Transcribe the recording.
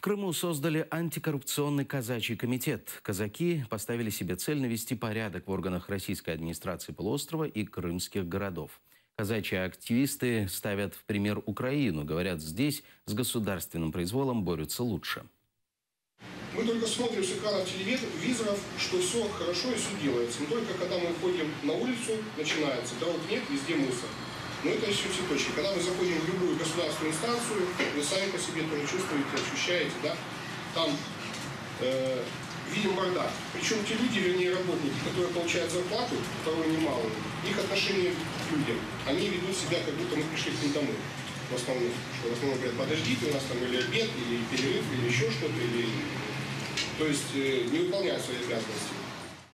Крыму создали антикоррупционный казачий комитет. Казаки поставили себе цель навести порядок в органах российской администрации полуострова и крымских городов. Казачьи активисты ставят в пример Украину. Говорят, здесь с государственным произволом борются лучше. Мы только смотрим с экранов телевизоров, что все хорошо и все делается. Но только когда мы ходим на улицу, начинается. Дорог нет, везде мусор. Но это еще цветочки. Когда мы заходим в любую государственную инстанцию, вы сами по себе тоже чувствуете, ощущаете, да? Там видим бардак. Причем те люди, вернее работники, которые получают зарплату, порой немалую, их отношение к людям, они ведут себя, как будто мы пришли к ним домой. В основном. Что в основном говорят, подождите, у нас там или обед, или перерыв, или еще что-то, или... То есть не выполняют свои обязанности.